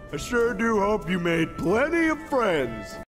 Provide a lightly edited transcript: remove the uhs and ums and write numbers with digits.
I sure do hope you made plenty of friends.